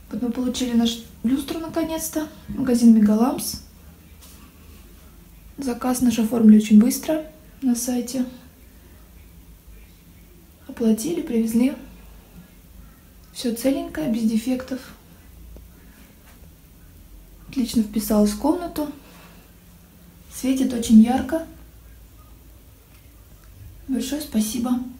Вот мы получили нашу люстру наконец-то. Магазин Мегаламс. Заказ наш оформили очень быстро на сайте. Оплатили, привезли. Все целенькое, без дефектов. Отлично вписалась в комнату. Светит очень ярко. Большое спасибо.